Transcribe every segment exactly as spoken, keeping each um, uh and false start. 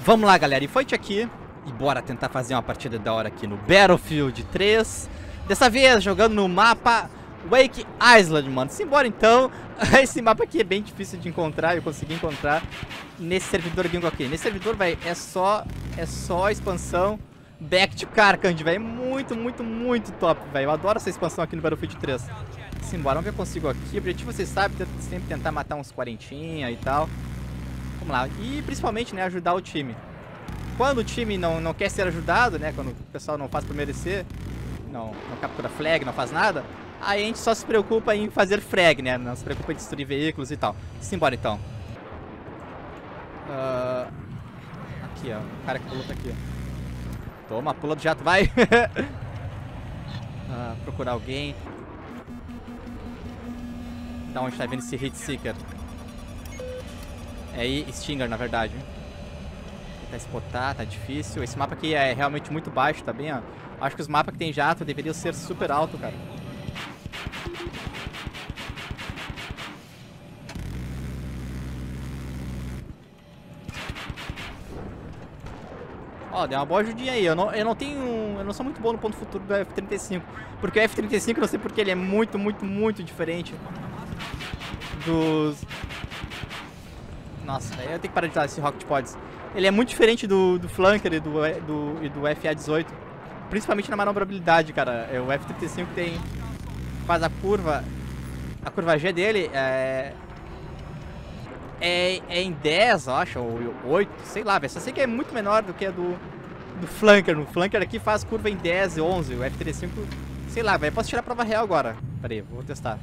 Vamos lá, galera, e foi aqui. E bora tentar fazer uma partida da hora aqui no Battlefield três. Dessa vez jogando no mapa Wake Island, mano. Simbora então. Esse mapa aqui é bem difícil de encontrar. Eu consegui encontrar nesse servidor gringo aqui. Nesse servidor, velho, é só É só expansão Back to Carcand, velho. Muito, muito, muito top, velho. Eu adoro essa expansão aqui no Battlefield três. Simbora, vamos ver se eu consigo aqui. O objetivo, vocês sabem, é sempre tentar matar uns quarentinha e tal. Vamos lá. E principalmente, né, ajudar o time. Quando o time não, não quer ser ajudado, né, quando o pessoal não faz por merecer, não, não captura flag, não faz nada, aí a gente só se preocupa em fazer frag, né, não se preocupa em destruir veículos e tal. Simbora então. Uh, aqui, ó, o cara que pulou tá aqui, ó. Toma, pula do jato, vai. uh, procurar alguém. Da onde tá vendo esse Hit Seeker? É aí, Stinger, na verdade. Tentar spotar, tá difícil. Esse mapa aqui é realmente muito baixo, tá bem, ó. Acho que os mapas que tem jato deveriam ser super alto, cara. Ó, deu uma boa ajudinha aí. Eu não, eu não tenho... Eu não sou muito bom no ponto futuro do F trinta e cinco. Porque o F trinta e cinco, eu não sei porque ele é muito, muito, muito diferente dos... Nossa, aí eu tenho que parar de dar esse Rocket Pods. Ele é muito diferente do, do Flanker e do, do, e do F A dezoito. Principalmente na manobrabilidade, cara. O F trinta e cinco tem... Faz a curva... A curva G dele é... É, é em dez, eu acho, ou oito, sei lá, velho. Só sei que é muito menor do que a do, do Flanker. No Flanker aqui faz curva em dez e onze. O F trinta e cinco, sei lá, velho. Posso tirar a prova real agora. Pera aí, vou testar.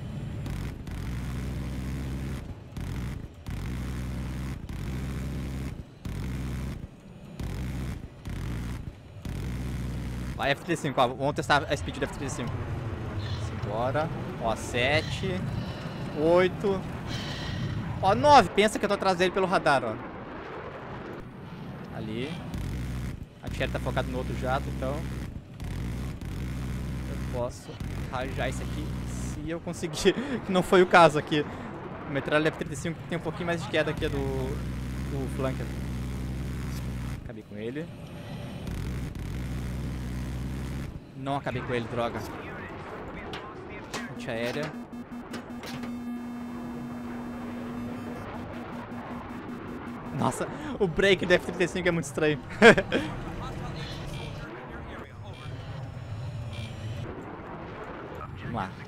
Vai, F trinta e cinco, ó, vamos testar a speed do F trinta e cinco. Simbora. Ó, sete, oito, ó, nove. Pensa que eu tô atrás dele pelo radar, ó. Ali. A Cherry tá focado no outro jato, então eu posso rajar isso aqui se eu conseguir. Que não foi o caso aqui. O metralha F trinta e cinco tem um pouquinho mais de queda aqui do, do Flanker. Acabei com ele. Não acabei com ele, droga. Antiaérea. Nossa, o break do F trinta e cinco é muito estranho. Vamos lá.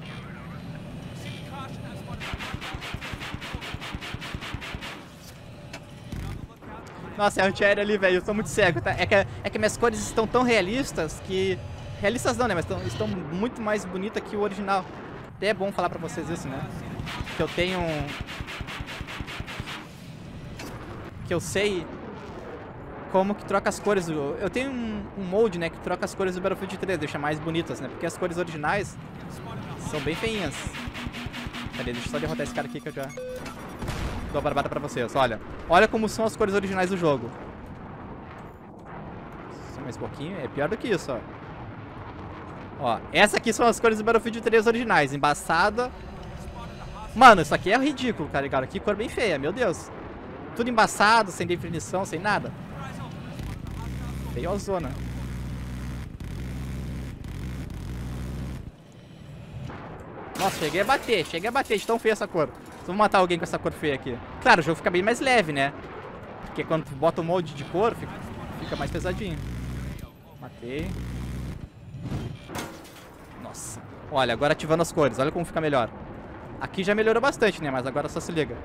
Nossa, é antiaérea ali, velho. Eu tô muito cego, tá? É que, é que minhas cores estão tão realistas que... Realistas não, né? Mas tão, estão muito mais bonitas que o original. Até é bom falar pra vocês isso, né? Que eu tenho... Que eu sei como que troca as cores. Do... Eu tenho um, um molde, né? Que troca as cores do Battlefield três, deixa mais bonitas, né? Porque as cores originais são bem feinhas. Cadê? Deixa eu só derrotar esse cara aqui que eu já dou a barbada pra vocês. Olha. Olha como são as cores originais do jogo. Só mais um pouquinho. É pior do que isso, ó. Ó, essa aqui são as cores do Battlefield três originais. Embaçada. Mano, isso aqui é ridículo, cara, ligado? Que cor bem feia, meu Deus. Tudo embaçado, sem definição, sem nada. Feiozona. Nossa, cheguei a bater, cheguei a bater de tão feia essa cor. Só vou matar alguém com essa cor feia aqui. Claro, o jogo fica bem mais leve, né? Porque quando tu bota o molde de cor, fica, fica mais pesadinho. Matei. Nossa. Olha, agora ativando as cores, olha como fica melhor. Aqui já melhorou bastante, né? Mas agora só se liga.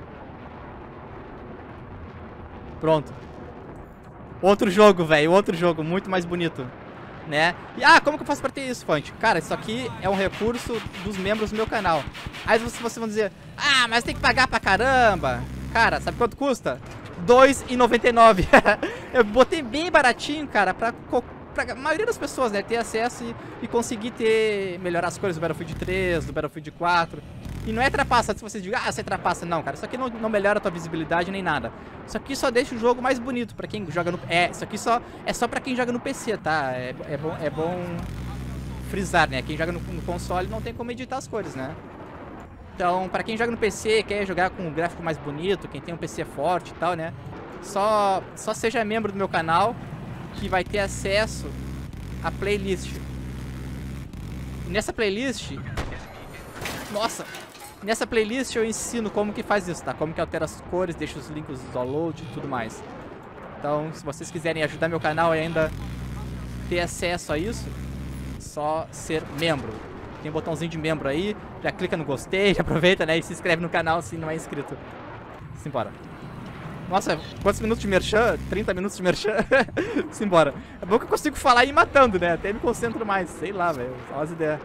Pronto. Outro jogo, velho. Outro jogo, muito mais bonito, né? E, ah, como que eu faço pra ter isso, Fonte? Cara, isso aqui é um recurso dos membros do meu canal. Aí vocês vão dizer, ah, mas tem que pagar pra caramba. Cara, sabe quanto custa? dois reais e noventa e nove centavos. Eu botei bem baratinho, cara, pra, pra maioria das pessoas, né, ter acesso e, e conseguir ter... Melhorar as cores do Battlefield três, do Battlefield quatro. E não é trapaça, se vocês digam, ah, você é trapaça. Não, cara, isso aqui não, não melhora a tua visibilidade nem nada. Isso aqui só deixa o jogo mais bonito pra quem joga no... É, isso aqui só, é só pra quem joga no P C, tá? É, é, bom, é bom frisar, né? Quem joga no, no console não tem como editar as cores, né? Então, pra quem joga no P C, quer jogar com um gráfico mais bonito, quem tem um P C forte e tal, né? Só, só seja membro do meu canal que vai ter acesso à playlist. E nessa playlist... Nossa! Nessa playlist eu ensino como que faz isso, tá? Como que altera as cores, deixa os links do download e tudo mais. Então, se vocês quiserem ajudar meu canal e ainda ter acesso a isso, só ser membro. Tem um botãozinho de membro aí, já clica no gostei, já aproveita, né? E se inscreve no canal se não é inscrito. Simbora. Nossa, quantos minutos de merchan? trinta minutos de merchan? Simbora. É bom que eu consigo falar e ir matando, né? Até me concentro mais. Sei lá, velho. Só as ideias.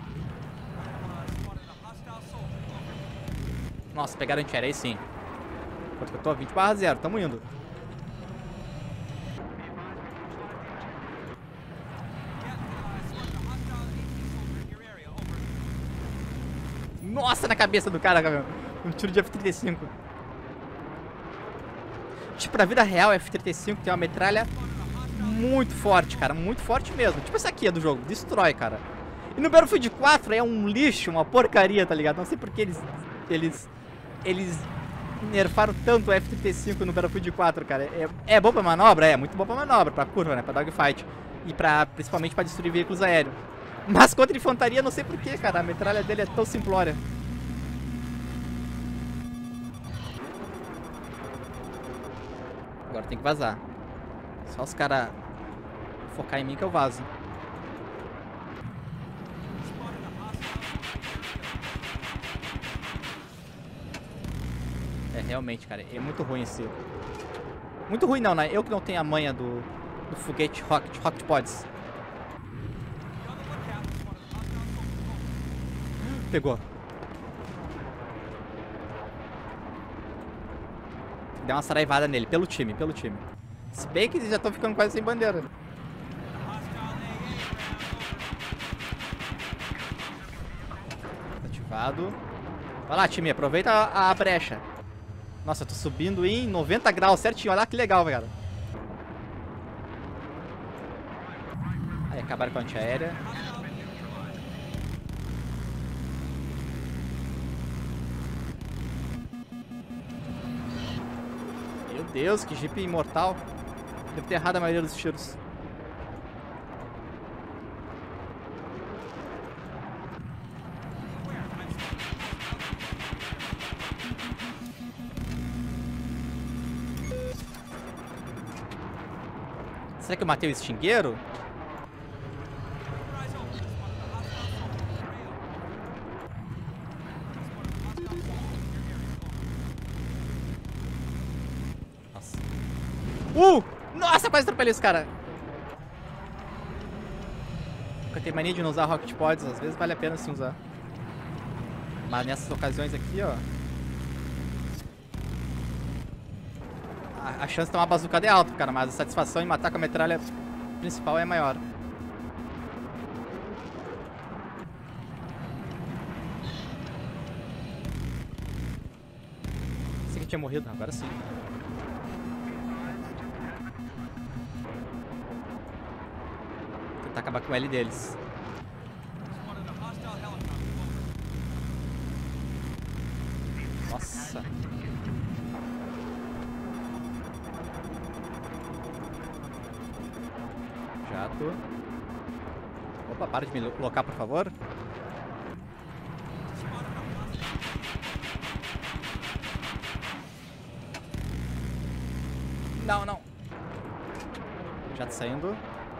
Nossa, pegaram antiaéreo aí sim. Quanto que eu tô? vinte barra zero. Tamo indo. Nossa, na cabeça do cara, meu. Um tiro de F trinta e cinco. Tipo, na vida real, F trinta e cinco tem uma metralha muito forte, cara. Muito forte mesmo. Tipo essa aqui é do jogo. Destrói, cara. E no Battlefield quatro é um lixo, uma porcaria, tá ligado? Não sei porque eles... Eles... Eles nerfaram tanto o F trinta e cinco no Battlefield quatro, cara. É, é bom pra manobra? É, muito bom pra manobra. Pra curva, né? Pra dogfight. E pra, principalmente pra destruir veículos aéreos. Mas contra infantaria, não sei porquê, cara. A metralha dele é tão simplória. Agora tem que vazar. Só os caras focar em mim que eu vazo. É, realmente, cara. É muito ruim esse... Muito ruim não, né? Eu que não tenho a manha do, do foguete Rocket, Rocket Pods. Pegou. Dá uma saraivada nele, pelo time, pelo time. Se bem que eles já estão ficando quase sem bandeira. Ativado. Vai lá, time, aproveita a, a brecha. Nossa, eu tô subindo em noventa graus certinho. Olha lá que legal, cara. Aí, acabaram com a antiaérea. Meu Deus, que jeep imortal. Deve ter errado a maioria dos tiros. Será que eu matei o extingueiro? Nossa. Uh! Nossa, quase atropelei esse cara. Eu tenho mania de não usar Rocket Pods. Às vezes vale a pena sim usar. Mas nessas ocasiões aqui, ó, a chance de ter uma bazucada é alta, cara, mas a satisfação em matar com a metralha principal é maior. Esse aqui tinha morrido, agora sim. Vou tentar acabar com o L deles. Nossa. Jato. Opa, para de me colocar, por favor. Não, não. Jato saindo.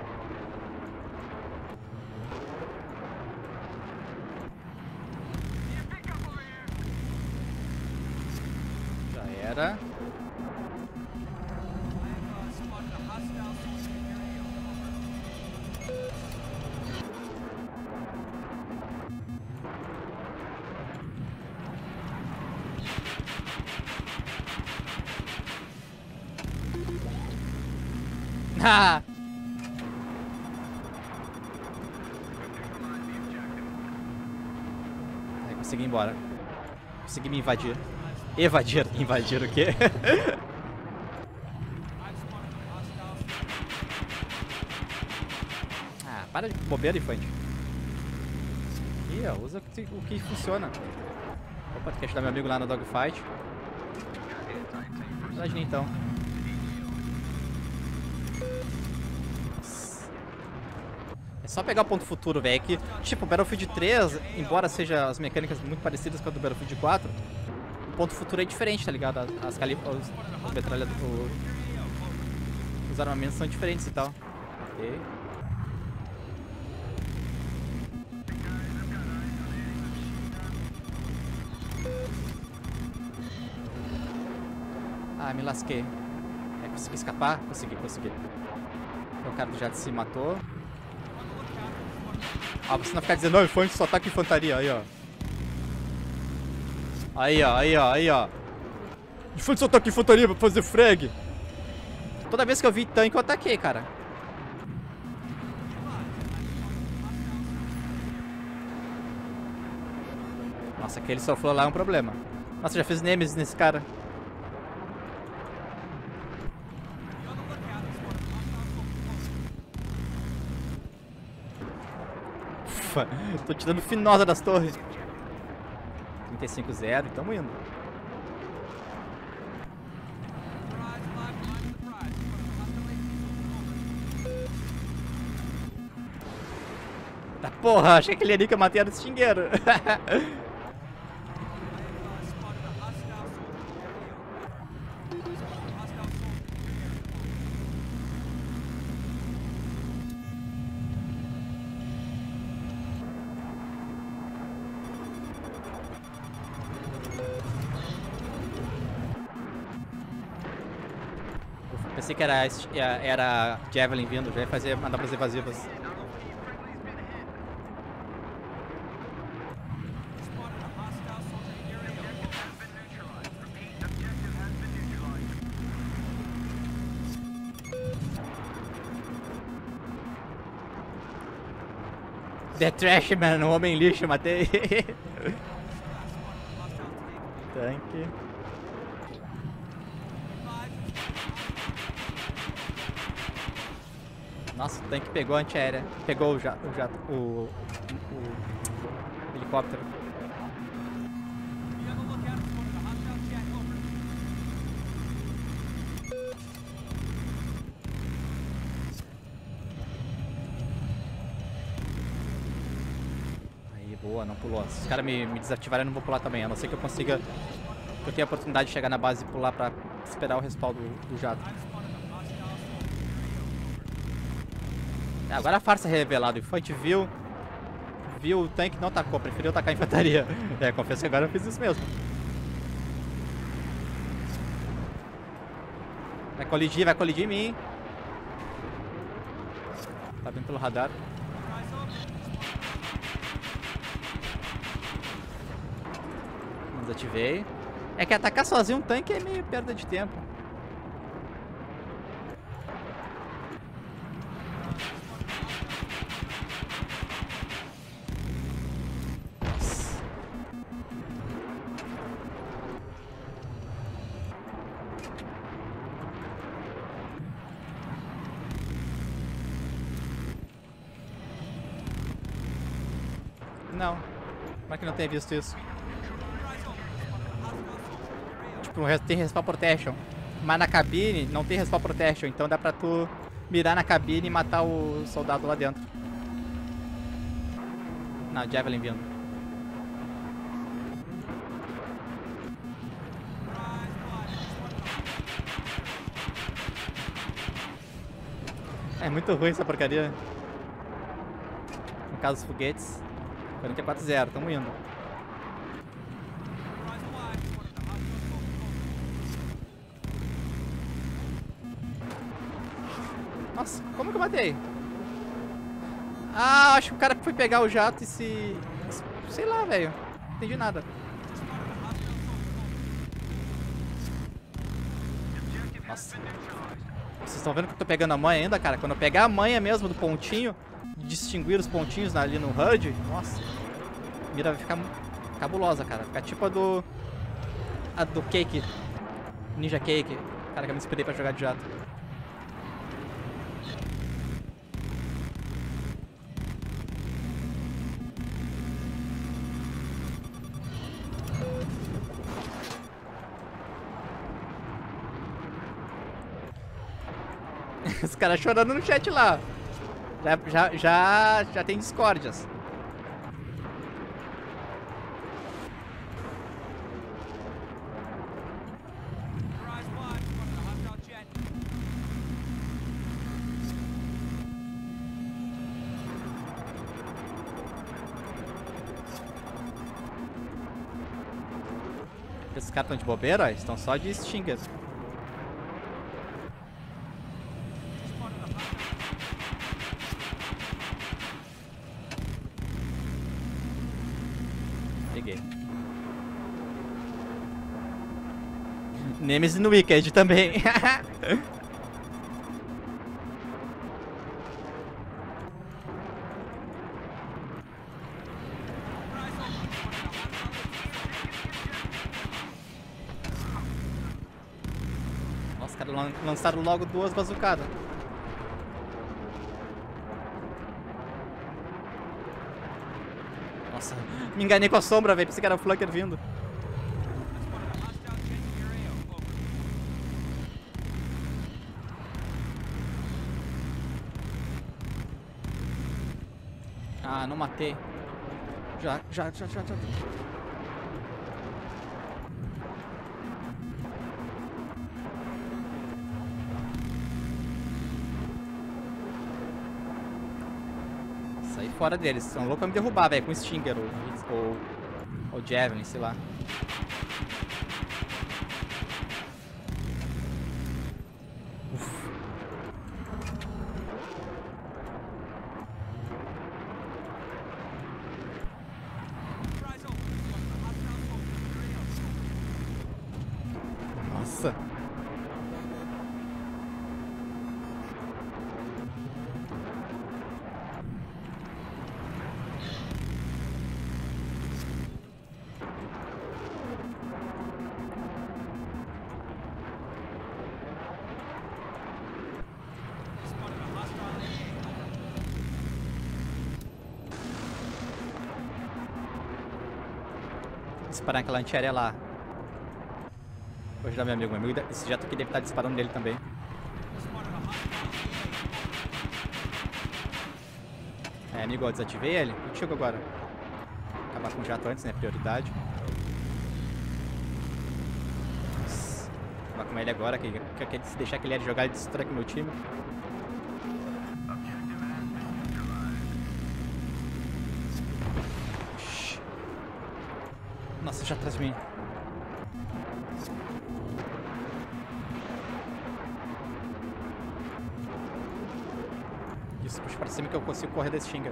Já era. Ah! Aí, consegui ir embora. Consegui me invadir. Evadir. Invadir o quê? Ah, para de bobeira, infante. Ih, ó, usa o que, o que funciona. Opa, tu quer ajudar meu amigo lá no dogfight? Imagina então. É só pegar o ponto futuro, velho, que, tipo, o Battlefield três, embora seja as mecânicas muito parecidas com a do Battlefield quatro, o ponto futuro é diferente, tá ligado? As, as calibras, os, metralha, o, os armamentos são diferentes e tal. Ok. Ah, me lasquei. É, consegui escapar? Consegui, consegui. O cara do jato se matou. Ah, você não ficar dizendo, não, foi só ataque infantaria, aí, ó. Aí, ó, aí, ó, aí, ó. Foi só ataque infantaria pra fazer frag. Toda vez que eu vi tanque, eu ataquei, cara. Nossa, aquele soflou lá é um problema. Nossa, já fiz Nemesis nesse cara. Ufa, tô tirando finosa das torres. trinta e cinco zero, tamo indo. Tá porra, achei que ele ali que eu matei era do xingueiro. Pensei que era, era Javelin vindo, já ia fazer manobras evasivas. The Trash Man, o homem lixo, matei. Tanque. Nossa, o tanque pegou a antiaérea. Pegou o jato, o, jato, o, o, o helicóptero. Aí, boa, não pulou. Se os caras me, me desativarem, eu não vou pular também. A não ser que eu consiga, que eu tenha a oportunidade de chegar na base e pular pra esperar o respaldo do, do jato. Agora a farsa é revelada. O Infante viu, viu o tanque, não tacou, preferiu tacar a infantaria. É, confesso que agora eu fiz isso mesmo. Vai colidir, vai colidir em mim. Tá vindo pelo radar. Desativei. É que atacar sozinho um tanque é meio perda de tempo. Não. Como é que não tem visto isso? Tipo, tem respawn protection. Mas na cabine não tem respawn protection. Então dá pra tu mirar na cabine e matar o soldado lá dentro. Não, Javelin vindo. É muito ruim essa porcaria. No caso dos foguetes. quarenta e quatro a zero, tamo indo. Nossa, como que eu matei? Ah, acho que o cara foi pegar o jato e se... Sei lá, velho. Não entendi nada. Nossa. Vocês estão vendo que eu tô pegando a manha ainda, cara? Quando eu pegar a manha mesmo do pontinho, distinguir os pontinhos ali no H U D, nossa, a mira vai ficar cabulosa, cara. Vai ficar tipo a do... A do Cake. Ninja Cake. Cara, que eu me inspirei pra jogar de jato. Os caras chorando no chat lá. Já, já, já, já tem discórdias. Esses caras estão de bobeira, ó. Estão só de Stinger. Peguei. Nemesis no Wicked também. Nossa, os caras lançaram logo duas bazucadas. Nossa, me enganei com a sombra, velho. Pensei que era o flanker vindo. Ah, não matei. Já, já, já, já, já. Saí fora deles. São loucos pra me derrubar, velho. Com Stinger ou, ou, ou Javelin, sei lá. Uf. Nossa. Disparar aquela antiaérea lá. Vou ajudar meu amigo. Meu amigo, esse jato aqui deve estar disparando nele também. É, amigo, eu desativei ele. Contigo agora. Acabar com o jato antes, né? Prioridade. Nossa. Acabar com ele agora. Que, que, que, se deixar aquele ele jogar, ele destrói com o meu time. Nossa, já atrás de mim. Isso, puxa pra cima que eu consigo correr desse Stinger.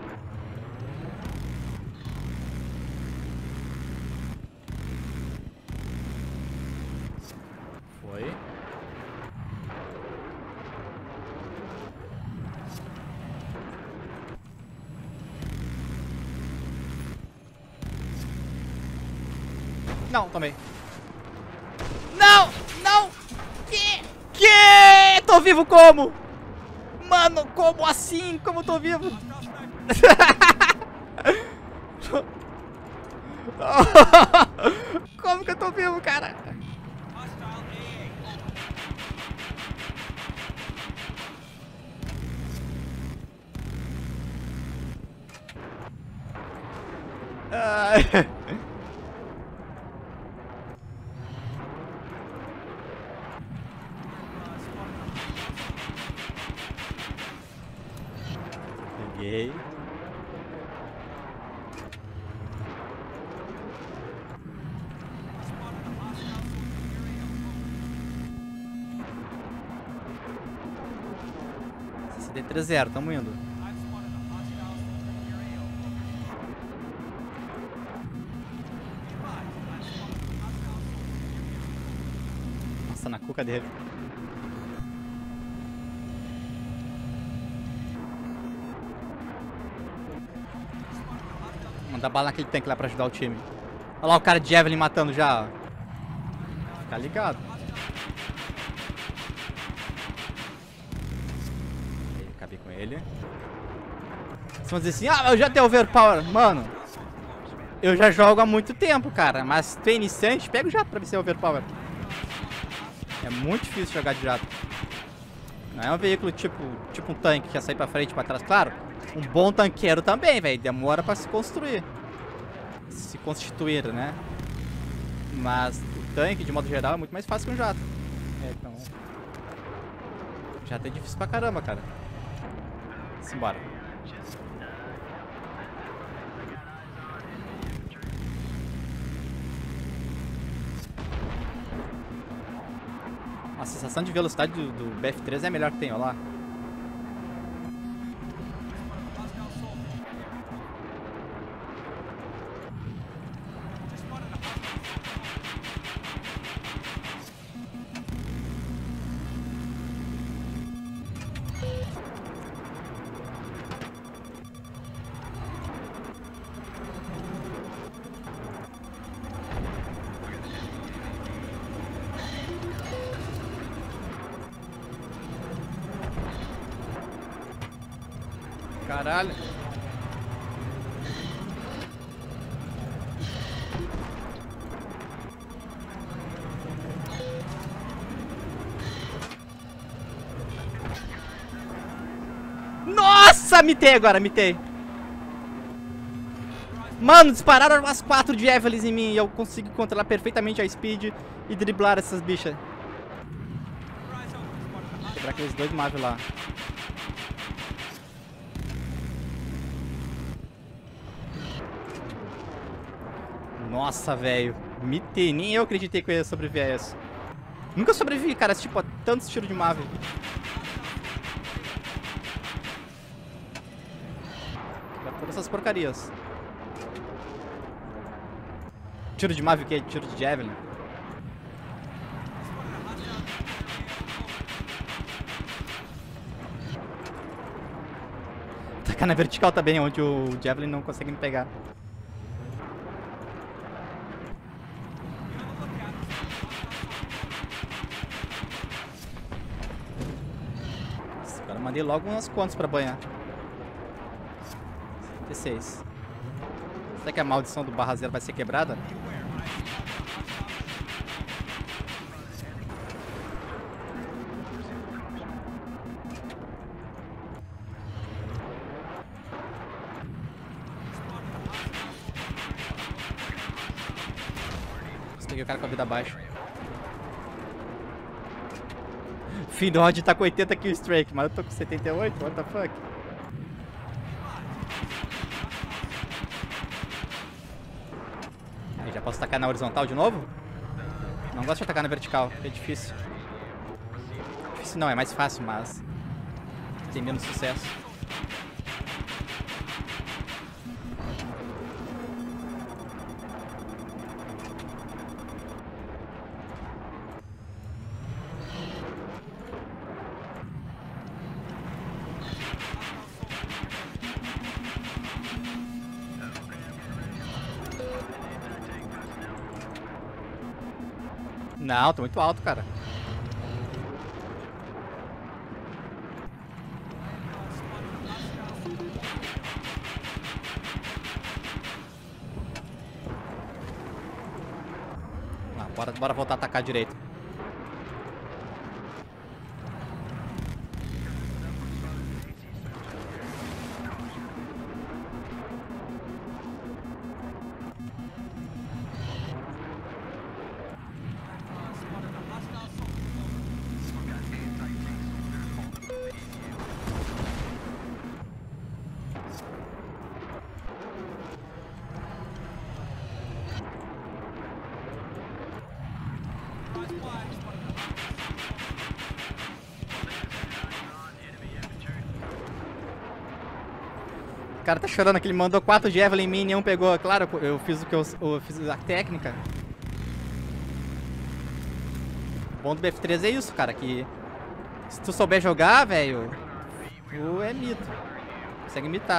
Foi. Não, tomei. Não! Não! Que? Que? Tô vivo como? Mano, como assim? Como eu tô vivo? Como que eu tô vivo, cara? Ai. Peguei. C D três zero, tamo indo. Nossa, na cuca dele. Mandar bala naquele tanque lá pra ajudar o time. Olha lá o cara de Javelin matando já, ó. Fica ligado. Aí, acabei com ele. Vocês vão dizer assim, ah, eu já tenho overpower. Mano, eu já jogo há muito tempo, cara. Mas tu é iniciante, pega o jato pra ver se é overpower. É muito difícil jogar de jato. Não é um veículo tipo, tipo um tanque que quer sair pra frente e pra trás. Claro, um bom tanqueiro também, velho. Demora pra se construir. Se constituir, né? Mas o tanque, de modo geral, é muito mais fácil que um jato. É, então... Jato é difícil pra caramba, cara. Simbora. A sensação de velocidade do, do B F três é a melhor que tem, olha lá. Caralho. Nossa, mitei agora, mitei. Mano, dispararam umas quatro Javelins em mim e eu consigo controlar perfeitamente a speed e driblar essas bichas. Quebrar aqueles dois Mavic lá. Nossa, velho. Mitei. Nem eu acreditei que eu ia sobreviver a isso. Nunca sobrevivi, cara. Tipo, a tantos tiros de Mavic. Pra todas essas porcarias. Tiro de Mavic é tiro de Javelin. Tacar na vertical também, onde o Javelin não consegue me pegar. Agora mandei logo umas quantas pra banhar. T seis. Será que a maldição do barra zero vai ser quebrada? Peguei o cara com a vida baixa. Finod tá com oitenta kill strike, mas eu tô com setenta e oito, what the fuck? Aí, já posso tacar na horizontal de novo? Não gosto de atacar na vertical, é difícil. Difícil não, é mais fácil, mas tem menos sucesso. Não, tô muito alto, cara. Ah, bora, bora voltar a atacar direito. O cara tá chorando que ele mandou quatro Javelin em mim e nenhum pegou. Claro, eu fiz o que eu, eu fiz a técnica. O bom do B F três é isso, cara, que se tu souber jogar, velho, tu é mito. Consegue imitar.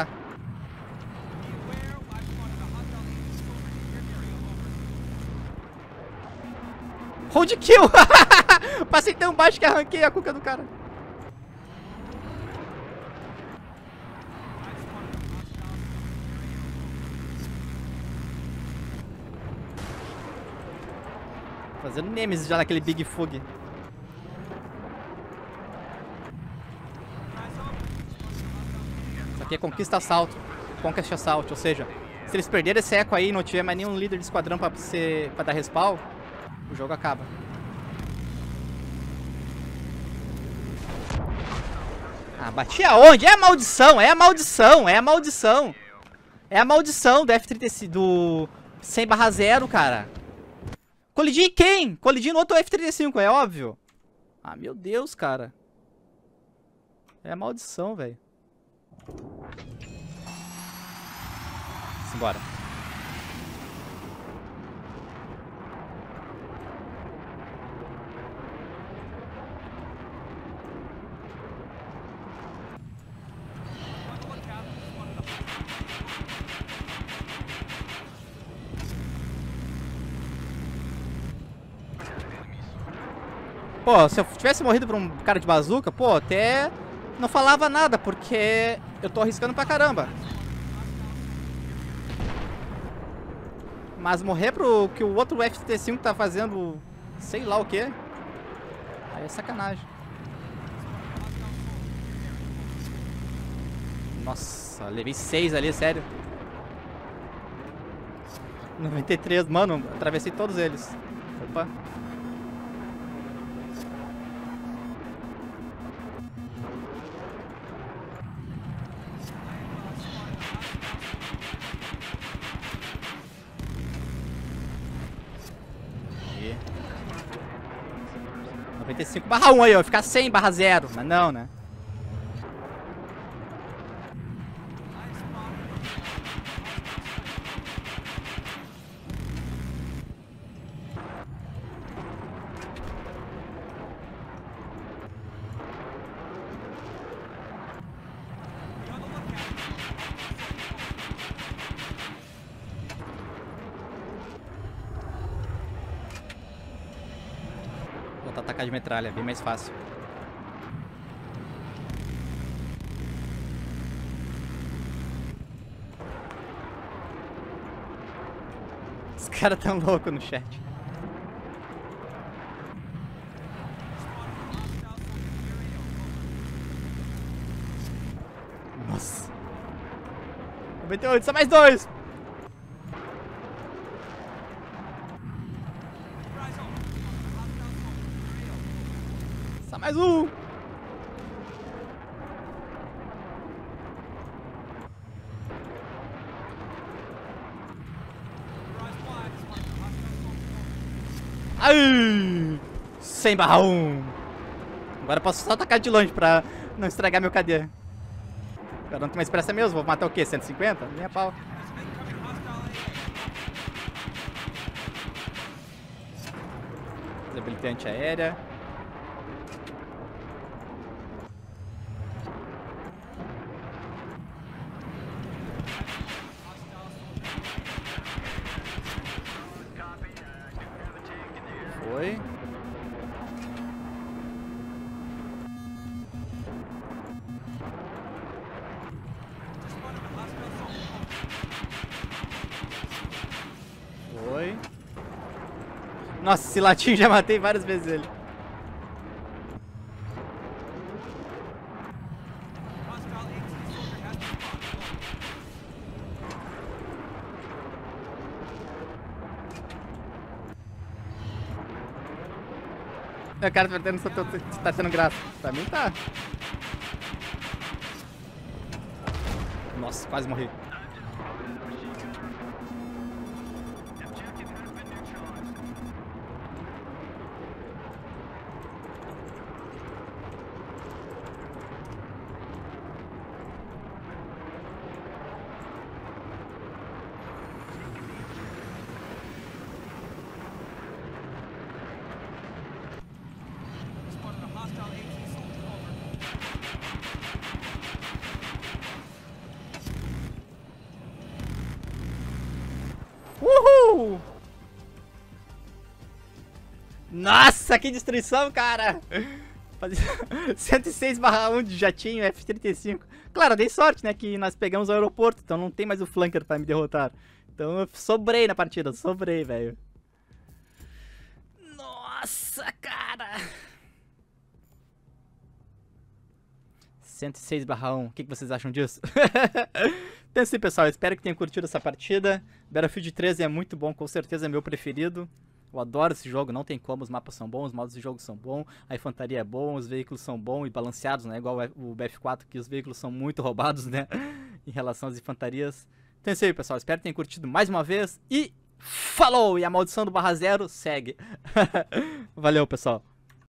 Hold kill! Passei tão baixo que arranquei a cuca do cara. Fazendo Nemesis já naquele Big Fug. aqui é conquista assalto. Conquest assalto, ou seja, se eles perderem esse eco aí e não tiver mais nenhum líder de esquadrão pra, ser, pra dar respawn, o jogo acaba. Ah, bati aonde? É a maldição, é a maldição, é a maldição. É a maldição do F trinta e cinco, do cem barra zero, cara. Colidi em quem? Colidi no outro F trinta e cinco, é óbvio. Ah, meu Deus, cara. É a maldição, velho. Simbora. Pô, se eu tivesse morrido por um cara de bazuca, pô, até não falava nada, porque eu tô arriscando pra caramba. Mas morrer pro que o outro F trinta e cinco tá fazendo, sei lá o que, aí é sacanagem. Nossa, levei seis ali, sério. noventa e três, mano, atravessei todos eles. Opa. noventa e cinco barra um aí, ó. Ficar cem barra zero. Mas não, né? Vou atacar de metralha, bem mais fácil. Os caras tão loucos no chat. Nossa. noventa e oito, só mais dois. Só mais um. Ai! cem barra um. Agora eu posso só atacar de longe pra não estragar meu K D. Agora não tem mais pressa mesmo. Vou matar o quê? cento e cinquenta? Nem a pau. Desabilitei antiaérea. Foi. Foi. Nossa, esse latinho já matei várias vezes ele. O cara tá tendo, tá tendo graça. Pra mim tá. Nossa, quase morri. Uhul! Nossa, que destruição, cara! cento e seis barra um de jatinho, F trinta e cinco. Claro, dei sorte, né, que nós pegamos o aeroporto, então não tem mais o flanker pra me derrotar. Então eu sobrei na partida, sobrei, velho. Nossa, cara! cento e seis barra um. O que, que vocês acham disso? Então assim, pessoal, espero que tenham curtido essa partida. Battlefield treze é muito bom, com certeza é meu preferido. Eu adoro esse jogo, não tem como, os mapas são bons, os modos de jogo são bons, a infantaria é bom, os veículos são bons e balanceados, né? Igual o B F quatro, que os veículos são muito roubados, né? Em relação às infantarias. Então é isso aí, pessoal. Espero que tenham curtido mais uma vez e falou! E a maldição do barra zero segue. Valeu, pessoal.